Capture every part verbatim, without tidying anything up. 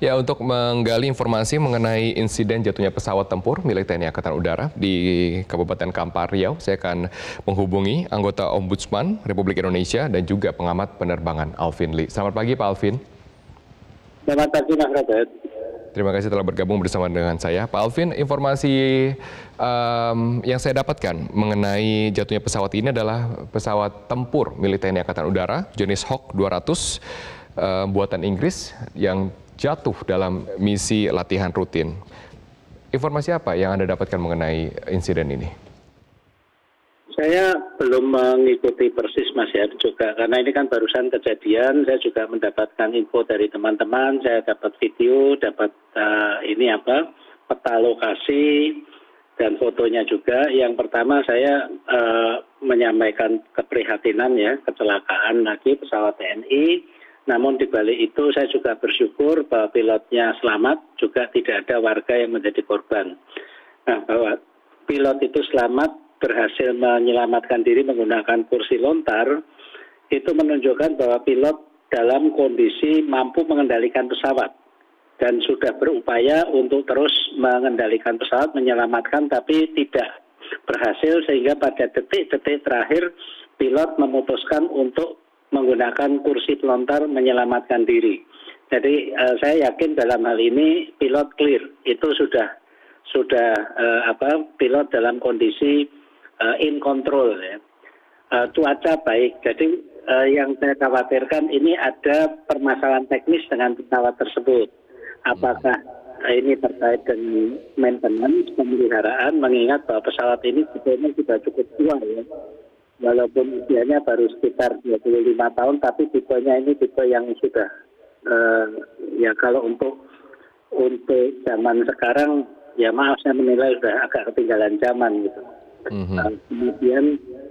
Ya, untuk menggali informasi mengenai insiden jatuhnya pesawat tempur milik T N I Angkatan Udara di Kabupaten Kampar, Riau, saya akan menghubungi anggota Ombudsman Republik Indonesia dan juga pengamat penerbangan Alvin Lee. Selamat pagi, Pak Alvin. Selamat pagi, Mas Robert. Terima kasih telah bergabung bersama dengan saya. Pak Alvin, informasi um, yang saya dapatkan mengenai jatuhnya pesawat ini adalah pesawat tempur milik T N I Angkatan Udara jenis Hawk dua ratus uh, buatan Inggris yang jatuh dalam misi latihan rutin. Informasi apa yang Anda dapatkan mengenai insiden ini? Saya belum mengikuti persis, Mas, ya, juga karena ini kan barusan kejadian. Saya juga mendapatkan info dari teman-teman. Saya dapat video, dapat uh, ini apa peta lokasi dan fotonya juga. Yang pertama saya uh, menyampaikan keprihatinan ya kecelakaan lagi pesawat T N I. Namun di balik itu saya juga bersyukur bahwa pilotnya selamat, juga tidak ada warga yang menjadi korban. Nah, bahwa pilot itu selamat, berhasil menyelamatkan diri menggunakan kursi lontar, itu menunjukkan bahwa pilot dalam kondisi mampu mengendalikan pesawat dan sudah berupaya untuk terus mengendalikan pesawat, menyelamatkan, tapi tidak berhasil sehingga pada detik-detik terakhir pilot memutuskan untuk menggunakan kursi pelontar menyelamatkan diri. Jadi uh, saya yakin dalam hal ini pilot clear, itu sudah sudah uh, apa pilot dalam kondisi uh, in control ya. Uh, cuaca baik. Jadi uh, yang saya khawatirkan ini ada permasalahan teknis dengan pesawat tersebut. Apakah uh, ini terkait dengan maintenance, pemeliharaan, mengingat bahwa pesawat ini sebetulnya sudah cukup tua ya. Walaupun usianya baru sekitar dua puluh lima tahun, tapi tipenya ini tipe yang sudah uh, ya kalau untuk untuk zaman sekarang ya maaf saya menilai sudah agak ketinggalan zaman gitu. Mm-hmm. uh, kemudian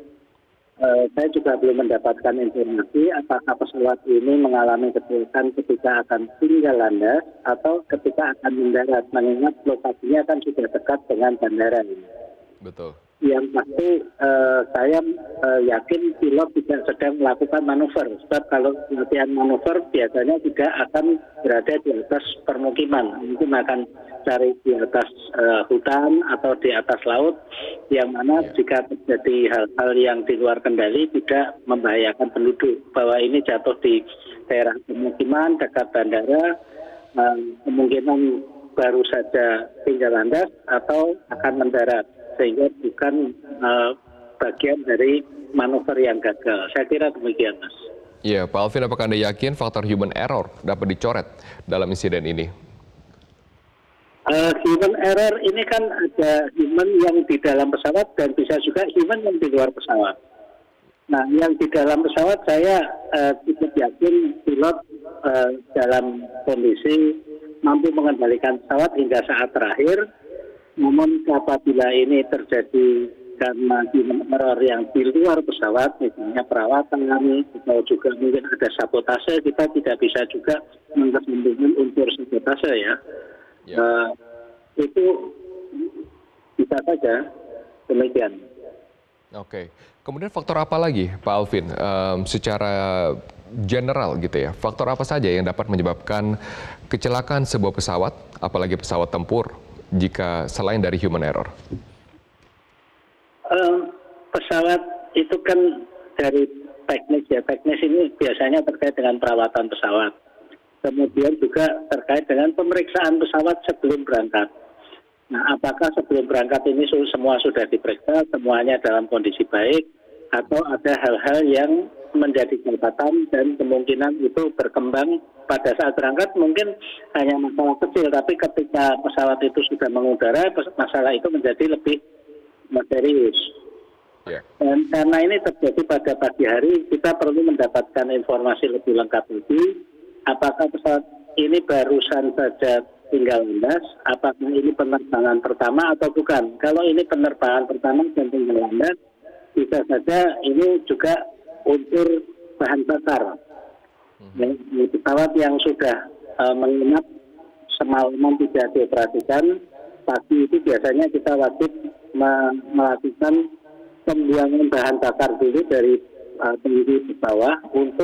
uh, saya juga belum mendapatkan informasi apakah pesawat ini mengalami kecelakaan ketika akan tinggal landas atau ketika akan mendarat, mengingat lokasinya kan sudah dekat dengan bandara ini. Betul. Yang pasti uh, saya uh, yakin pilot tidak sedang melakukan manuver. Sebab kalau latihan manuver biasanya tidak akan berada di atas permukiman. Mungkin akan cari di atas uh, hutan atau di atas laut. Yang mana jika terjadi hal-hal yang di luar kendali tidak membahayakan penduduk. Bahwa ini jatuh di daerah permukiman, dekat bandara, uh, kemungkinan baru saja tinggal landas atau akan mendarat, sehingga bukan uh, bagian dari manuver yang gagal. Saya kira demikian, Mas. Iya, Pak Alvin, apakah Anda yakin faktor human error dapat dicoret dalam insiden ini? Uh, human error ini kan ada human yang di dalam pesawat dan bisa juga human yang di luar pesawat. Nah, yang di dalam pesawat saya uh, cukup yakin pilot uh, dalam kondisi mampu mengendalikan pesawat hingga saat terakhir. Namun apabila ini terjadi karena human error yang di luar pesawat, misalnya perawatan atau juga mungkin ada sabotase, kita tidak bisa juga mengesampingkan unsur sabotase ya. ya. Uh, itu bisa saja demikian. Oke, kemudian faktor apa lagi, Pak Alvin, um, secara general gitu ya, faktor apa saja yang dapat menyebabkan kecelakaan sebuah pesawat, apalagi pesawat tempur, jika selain dari human error? Um, pesawat itu kan dari teknis ya, teknis ini biasanya terkait dengan perawatan pesawat. Kemudian juga terkait dengan pemeriksaan pesawat sebelum berangkat. Nah, apakah sebelum berangkat ini semua sudah diperiksa, semuanya dalam kondisi baik, atau ada hal-hal yang menjadi catatan dan kemungkinan itu berkembang pada saat berangkat mungkin hanya masalah kecil, tapi ketika pesawat itu sudah mengudara, masalah itu menjadi lebih serius. Yeah. Dan karena ini terjadi pada pagi hari, kita perlu mendapatkan informasi lebih lengkap lagi. Apakah pesawat ini barusan saja tinggal landas, apakah ini penerbangan pertama atau bukan? Kalau ini penerbangan pertama dan tinggal landas, bisa saja ini juga unsur bahan bakar. Mm-hmm. Pesawat yang sudah uh, menginap semalaman tidak dioperasikan, pagi itu biasanya kita wajib me- melakukan pembuangan bahan bakar dulu dari uh, tinggi ke bawah untuk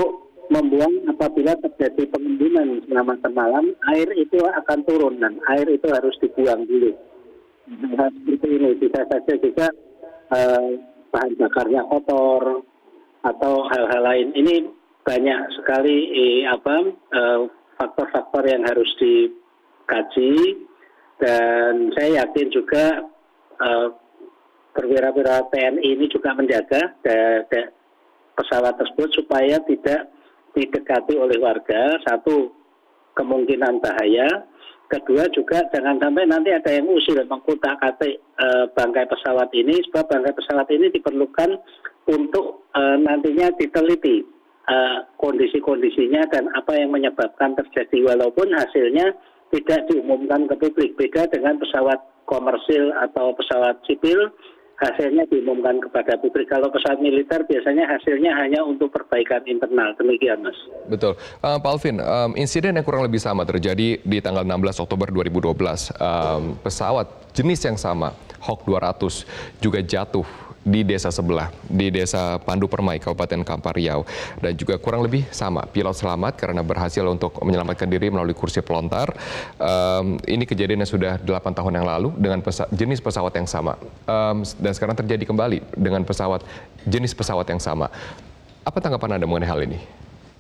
membuang apabila terjadi pengembunan selama semalam, air itu akan turun dan air itu harus dibuang dulu. Nah, seperti ini bisa saja juga eh, bahan bakarnya kotor atau hal-hal lain. Ini banyak sekali eh, apa eh, faktor-faktor yang harus dikaji, dan saya yakin juga eh, perwira-perwira T N I ini juga menjaga da, da, pesawat tersebut supaya tidak didekati oleh warga. Satu, kemungkinan bahaya. Kedua juga jangan sampai nanti ada yang usil mengkutak-atik e, bangkai pesawat ini, sebab bangkai pesawat ini diperlukan untuk e, nantinya diteliti e, kondisi-kondisinya dan apa yang menyebabkan terjadi, walaupun hasilnya tidak diumumkan ke publik. Beda dengan pesawat komersil atau pesawat sipil, hasilnya diumumkan kepada publik. Kalau pesawat militer biasanya hasilnya hanya untuk perbaikan internal. Demikian, Mas. Betul. Uh, Pak Alvin, um, insiden yang kurang lebih sama terjadi di tanggal enam belas Oktober dua ribu dua belas. Um, pesawat jenis yang sama, Hawk dua ratus, juga jatuh di desa sebelah, di desa Pandu Permai, Kabupaten Kampar Riau. Dan juga kurang lebih sama, pilot selamat karena berhasil untuk menyelamatkan diri melalui kursi pelontar. Um, ini kejadian yang sudah delapan tahun yang lalu dengan pesa jenis pesawat yang sama. Um, dan sekarang terjadi kembali dengan pesawat jenis pesawat yang sama. Apa tanggapan Anda mengenai hal ini?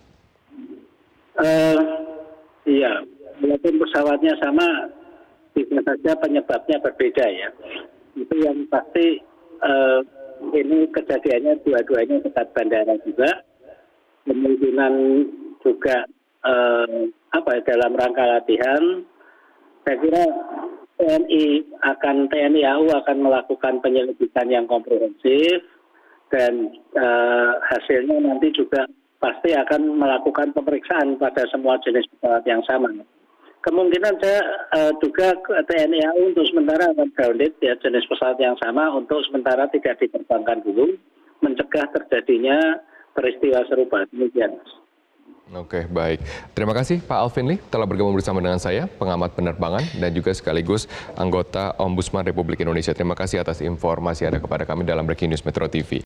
Uh, iya, walaupun pesawatnya sama, bisa saja penyebabnya berbeda ya. Itu yang pasti. Uh, ini kejadiannya dua-duanya dekat bandara juga, kemungkinan juga uh, apa dalam rangka latihan. Saya kira T N I akan T N I A U akan melakukan penyelidikan yang komprehensif, dan uh, hasilnya nanti juga pasti akan melakukan pemeriksaan pada semua jenis pesawat yang sama. Kemungkinan saya uh, duga T N I A U untuk sementara akan grounded ya, jenis pesawat yang sama untuk sementara tidak diterbangkan dulu, mencegah terjadinya peristiwa serupa. Demikian, Mas. Oke, baik. Terima kasih Pak Alvin Lee telah bergabung bersama dengan saya, pengamat penerbangan dan juga sekaligus anggota Ombudsman Republik Indonesia. Terima kasih atas informasi Anda kepada kami dalam Breaking News Metro T V.